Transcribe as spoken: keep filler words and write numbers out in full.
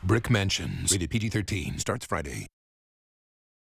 Brick Mansions, rated P G thirteen, starts Friday.